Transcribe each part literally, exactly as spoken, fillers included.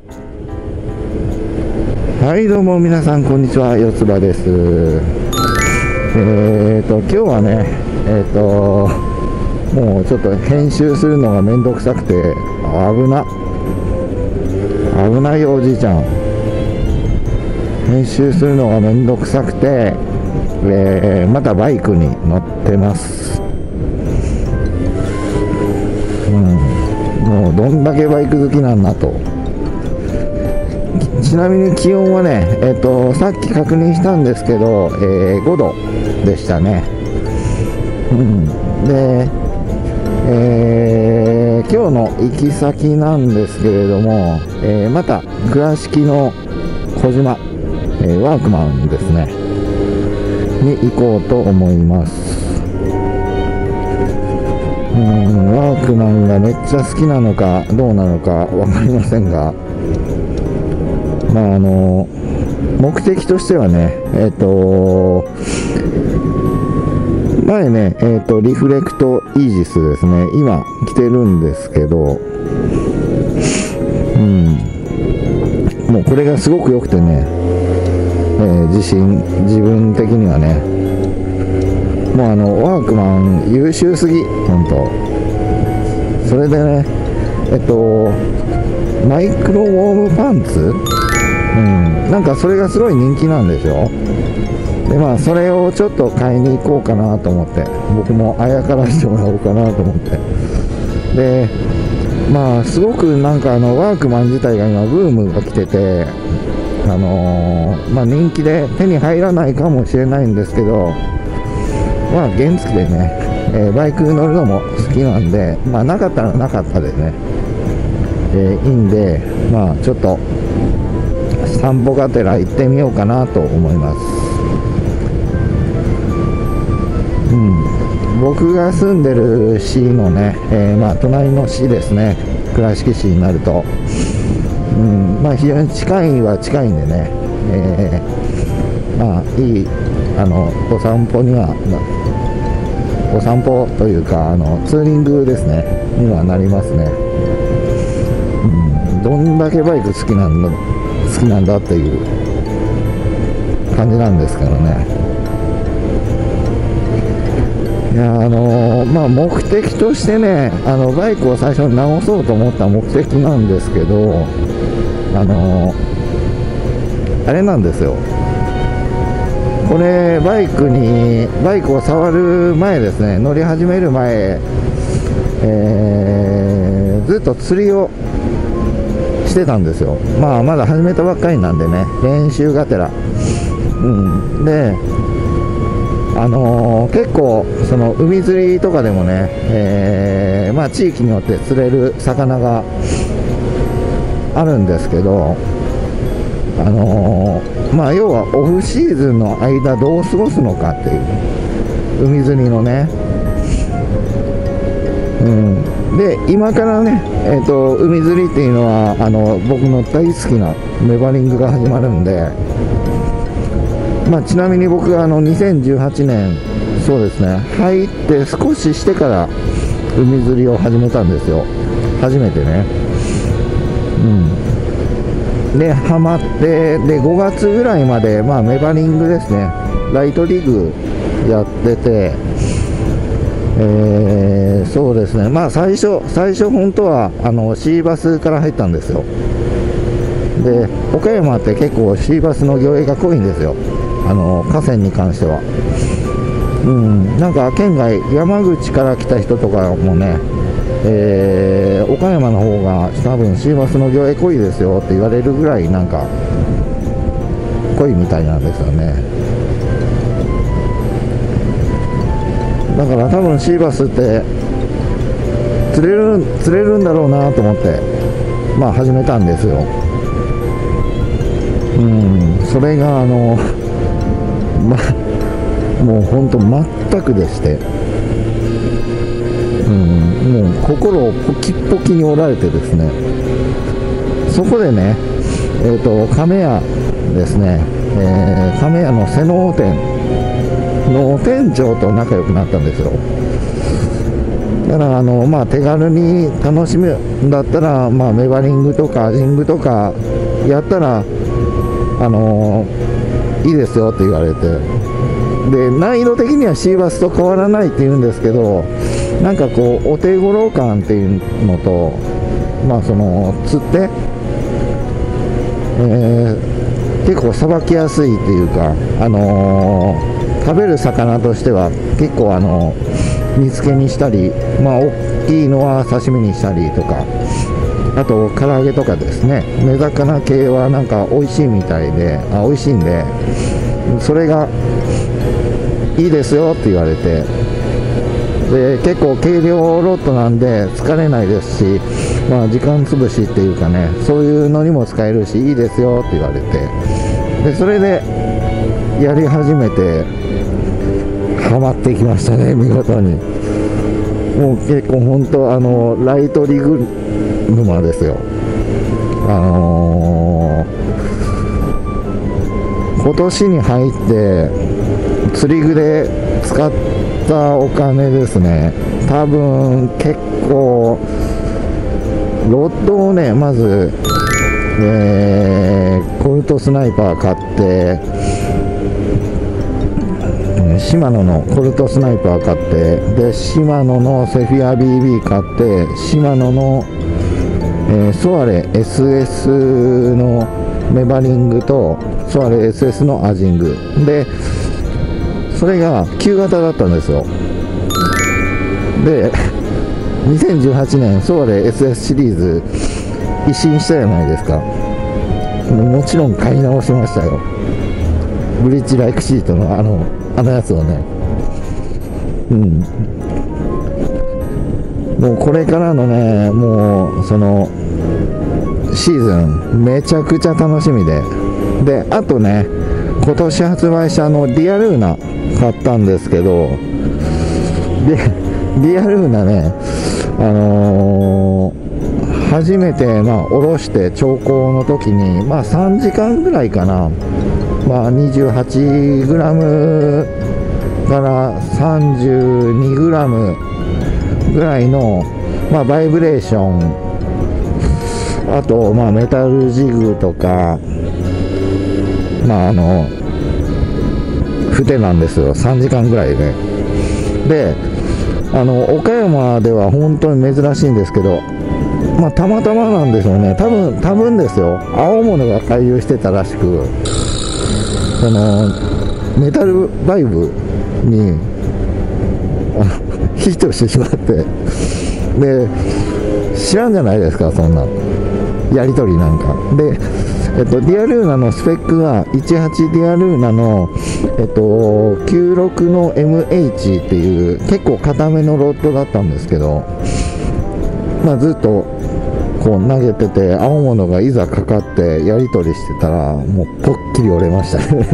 はいどうも皆さんこんにちは、四つ葉です。えーと今日はねえーともうちょっと編集するのがめんどくさくて危な危ないよおじいちゃん。編集するのがめんどくさくて、えー、またバイクに乗ってます。うんもうどんだけバイク好きなんだと。ちなみに気温はね、えー、とさっき確認したんですけど、えー、ごどでしたね。うん、で、えー、今日の行き先なんですけれども、えー、また倉敷の小島、えー、ワークマンですねに行こうと思います。うん、ワークマンがめっちゃ好きなのかどうなのか分かりませんが、まああの目的としてはね、えっと前ね、えっとリフレクトイージスですね、今着てるんですけど、うん、もうこれがすごく良くてね、えー、自信自分的にはね、もうあのワークマン優秀すぎ本当。それでね、えっとマイクロウォームパンツ、うん、なんかそれがすごい人気なんでしょ。でまあそれをちょっと買いに行こうかなと思って、僕もあやからしてもらおうかなと思って、でまあすごくなんかあのワークマン自体が今ブームが来てて、あのー、まあ人気で手に入らないかもしれないんですけど、まあ原付でね、えー、バイク乗るのも好きなんで、まあなかったらなかったでね、えー、いいんで、まあちょっと散歩がてら行ってみようかなと思います。うん、僕が住んでる市のね、えー、まあ隣の市ですね、倉敷市になると、うん、まあ非常に近いは近いんでね、えー、まあいいあのお散歩には、お散歩というかあのツーリングですねにはなりますね。うん、どんだけバイク好きなんだ好きなんだっていう感じなんですけどね。いやあのー、まあ目的としてね、あのバイクを最初に直そうと思った目的なんですけど、あのー、あれなんですよ。これバイクにバイクを触る前ですね、乗り始める前、えー、ずっと釣りをしてたんですよ。まあまだ始めたばっかりなんでね、練習がてら、うん、であのー、結構その海釣りとかでもね、えー、まあ地域によって釣れる魚があるんですけど、あのー、まあ要はオフシーズンの間どう過ごすのかっていう、海釣りのね、うん、で今からね、えーと、海釣りっていうのはあの僕の大好きなメバリングが始まるんで、まあ、ちなみに僕はあのにせんじゅうはちねん、そうですね、入って少ししてから海釣りを始めたんですよ、初めてね。うん、でハマって、でごがつぐらいまで、まあ、メバリングですね、ライトリグやってて、えー、そうですね、まあ最初最初本当はあのシーバスから入ったんですよ。で岡山って結構シーバスの魚影が濃いんですよ、あの河川に関しては。うん、なんか県外山口から来た人とかもね、えー、岡山の方が多分シーバスの魚影濃いですよって言われるぐらいなんか濃いみたいなんですよね。だから多分シーバスって釣れる釣れるんだろうなと思ってまあ始めたんですよ。うん、それがあのまもう本当全くでして、うん、もう心をポキポキに折られてですね、そこでね、えっと亀屋ですね、えー、亀屋の瀬能店の店長と仲良くなったんですよ。 だからあの、まあ、手軽に楽しむんだったら、まあ、メバリングとかアジングとかやったら、あのー、いいですよって言われて、で難易度的にはシーバスと変わらないって言うんですけど、なんかこうお手頃感っていうのと、まあその釣って、えー、結構さばきやすいっていうか、あのー、食べる魚としては結構あの煮付けにしたり、まあ大きいのは刺身にしたりとか、あと唐揚げとかですね、目魚系はなんか美味しいみたいで、あ、美味しいんで、それがいいですよって言われて、で結構軽量ロッドなんで疲れないですし、まあ、時間潰しっていうかね、そういうのにも使えるしいいですよって言われて、でそれでやり始めてハマってきましたね、見事に。もう結構本当あのライトリグ沼ですよ。あのー、今年に入って釣り具で使ったお金ですね、多分結構ロッドをね、まず、えー、コルトスナイパー買って、シマノのコルトスナイパー買って、でシマノのセフィア ビービー 買って、シマノの、えー、ソアレ エスエス のメバリングとソアレ エスエス のアジングで、それが旧型だったんですよ。でにせんじゅうはちねんソアレ エスエス シリーズ一新したじゃないですか。もちろん買い直しましたよ、ブリッジライクシートのあのあのやつをね。うん、もうこれからのね、もうそのシーズンめちゃくちゃ楽しみで、であとね、今年発売したあのディアルーナ買ったんですけど、でディアルーナね、あのー、初めてまあ下ろして調光の時に、まあさんじかんぐらいかな、まあ にじゅうはちグラム から さんじゅうにグラム ぐらいの、まあ、バイブレーション、あと、まあ、メタルジグとか、まああの筆なんですよ、さんじかんぐらいで。であの岡山では本当に珍しいんですけど、まあたまたまなんでしょうね、多分多分ですよ、青物が回遊してたらしく、そのメタルバイブにあのヒットしてしまって、で知らんじゃないですか、そんなやり取りなんかで。えっと、ディアルーナのスペックがじゅうはちディアルーナの、えっと、きゅうじゅうろくの エムエイチ っていう結構固めのロッドだったんですけど、まあ、ずっとこう投げてて、青物がいざかかってやり取りしてたら、もうぽっきり折れましたね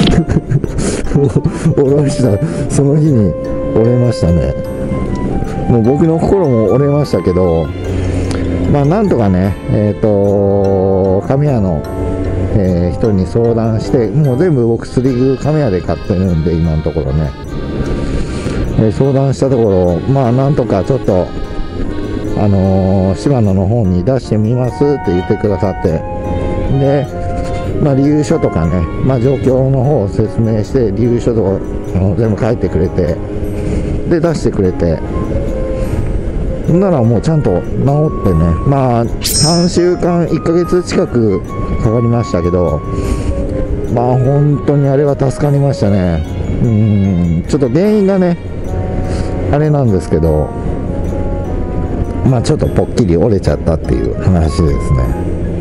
下ろしたその日に折れましたね。もう僕の心も折れましたけど、まあなんとかね、えっと神谷の、えー、人に相談して、もう全部僕釣り具神谷で買ってるんで、今のところね、えー、相談したところ、まあなんとかちょっとあのー、島野の方に出してみますって言ってくださって、で、まあ、理由書とかね、まあ、状況の方を説明して、理由書とかあの全部書いてくれて、で出してくれて、ならもうちゃんと治ってね、まあさんしゅうかんいっかげつ近くかかりましたけど、まあ本当にあれは助かりましたね。うーん、ちょっと原因がねあれなんですけど、まあちょっとぽっきり折れちゃったっていう話ですね。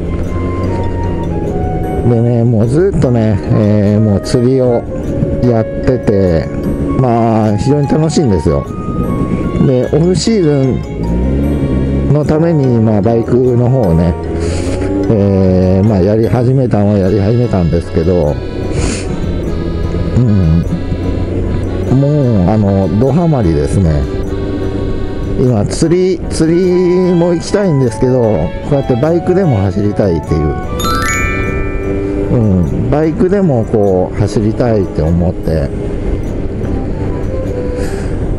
でね、もうずっとね、えー、もう釣りをやってて、まあ非常に楽しいんですよ。でオフシーズンのために、まあ、バイクの方をね、えーまあ、やり始めたのはやり始めたんですけど、うん、もうあのドハマりですね。今釣り釣りも行きたいんですけど、こうやってバイクでも走りたいっていう、うん、バイクでもこう走りたいって思って、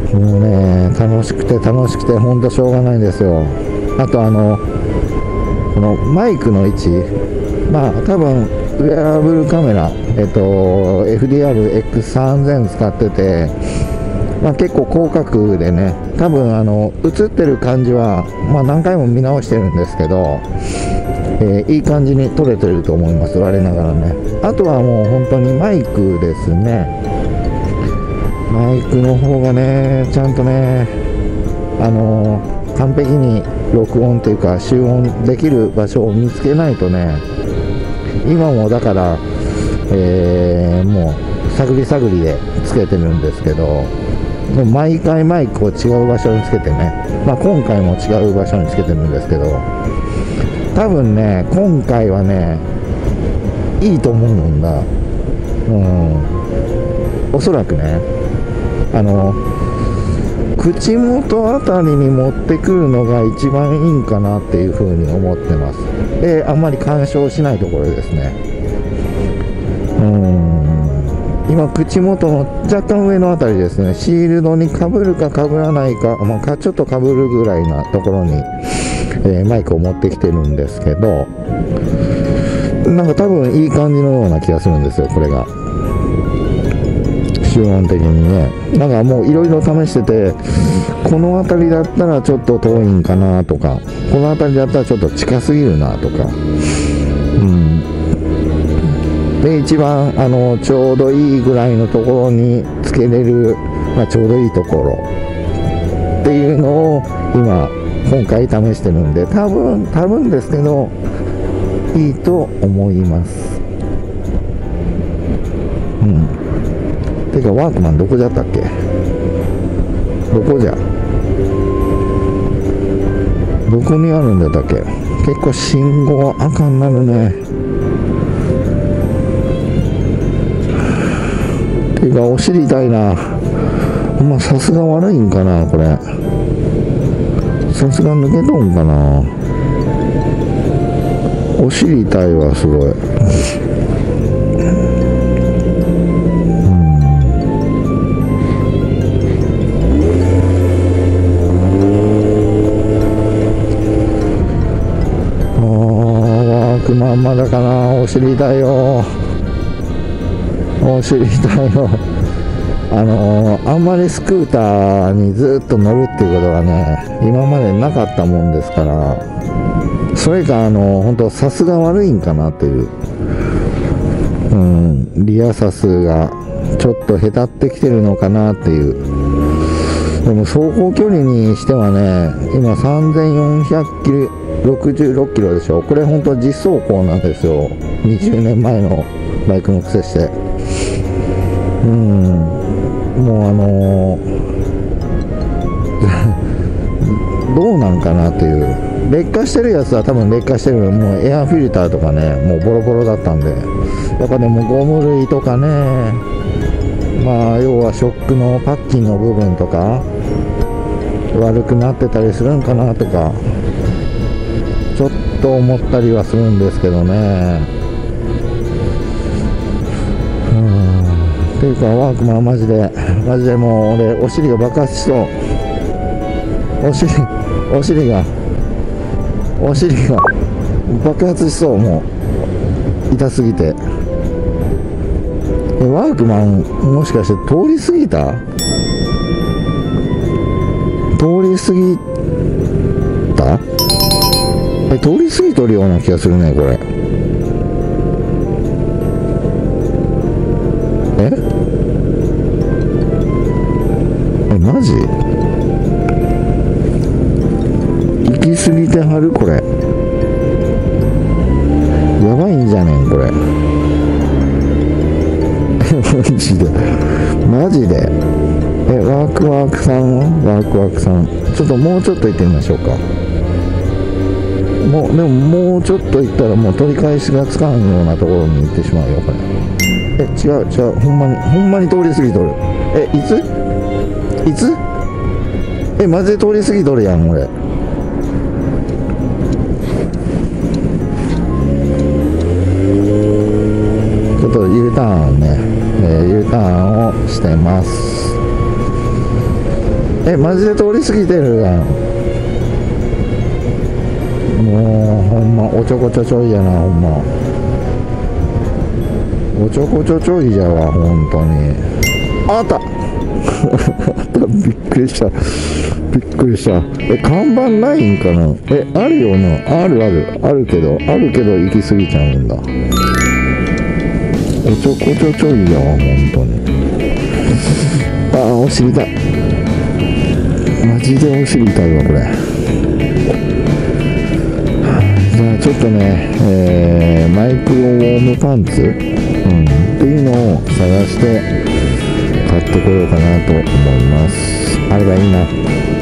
もうね、楽しくて楽しくてほんとしょうがないんですよ。あとあのこのマイクの位置、まあ多分ウェアラブルカメラ、えっと エフディーアールエックスさんぜん 使ってて、まあ、結構広角でね、多分あの映ってる感じは、まあ、何回も見直してるんですけど、えー、いい感じに撮れてると思います、我ながらね。あとはもう本当にマイクですね。マイクの方がね、ちゃんとね、あのー、完璧に録音というか集音できる場所を見つけないとね、今もだから、えー、もう探り探りでつけてるんですけど、もう毎回マイクを違う場所につけてね、まあ、今回も違う場所につけてるんですけど、多分ね、今回はね、いいと思うんだ。うん、おそらくね、あの口元あたりに持ってくるのが一番いいんかなっていうふうに思ってます。で、あんまり干渉しないところですね。うん、今口元の若干上のあたりですね、シールドにかぶるかかぶらないか、まあ、かちょっとかぶるぐらいなところに、えー、マイクを持ってきてるんですけど、なんか多分いい感じのような気がするんですよ、これが集音的にね。なんかもういろいろ試してて、この辺りだったらちょっと遠いんかなとか、この辺りだったらちょっと近すぎるなとか、うん、で一番あのちょうどいいぐらいのところにつけれる、まあ、ちょうどいいところっていうのを今今回試してるんで、多分多分ですけどいいと思います。うん。てかワークマンどこじゃったっけ？どこじゃ？どこにあるんだったっけ？結構信号赤になるね。てかお尻痛いな。まあさすが悪いんかなこれ。さすが抜けとんかな。お尻痛いわすごい。まんまだかな。お尻痛いよ、お尻痛いよ。あのー、あんまりスクーターにずっと乗るっていうことがね、今までなかったもんですから、それかあのー、本当さすが悪いんかなっていう、うん、リアサスがちょっとへたってきてるのかなっていう。でも走行距離にしてはね、今さんぜんよんひゃくキロろくじゅうろっキロでしょ。これ本当実走行なんですよ。にじゅうねんまえのバイクの癖して。うん。もうあのー、どうなんかなっていう。劣化してるやつは多分劣化してる。もうエアフィルターとかね、もうボロボロだったんで。やっぱでもゴム類とかね、まあ要はショックのパッキンの部分とか、悪くなってたりするんかなとか。ちょっと思ったりはするんですけどね。うん。っていうかワークマンはマジでマジでもう俺お尻が爆発しそう。お尻お尻がお尻が爆発しそう。もう痛すぎて。えワークマンもしかして通り過ぎた？通り過ぎた？え、通り過ぎとるような気がするね、これ。え？え、マジ？行き過ぎてはるこれ。やばいんじゃねん、これ。マジで。マジで。え、ワークワークさんはワークワークさん。ちょっともうちょっと行ってみましょうか。もうでももうちょっと行ったらもう取り返しがつかんようなところに行ってしまうよこれ。え違う違う、ほんまにほんまに通り過ぎとる。えいついつえマジで通り過ぎとるやん俺。ちょっと U ターンね、えー、U ターンをしてます。 え、マジで通り過ぎてるやん。もうほんまおちょこちょちょいやな、ほんまおちょこちょちょいじゃわ、ほんとに。あった。あったびっくりした、びっくりした。え、看板ないんかな。え、あるよな。あるあるあるけど、あるけど行き過ぎちゃうんだ。おちょこちょちょいやわ、ほんとに。ああ、お尻痛い。マジでお尻痛いわ、これ。じゃあちょっとね、えー、マイクロウォームパンツ、うん、っていうのを探して買ってこようかなと思います。あればいいな。